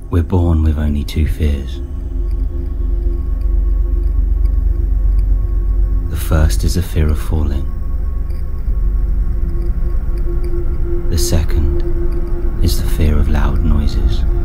We're born with only two fears. The first is the fear of falling. The second is the fear of loud noises.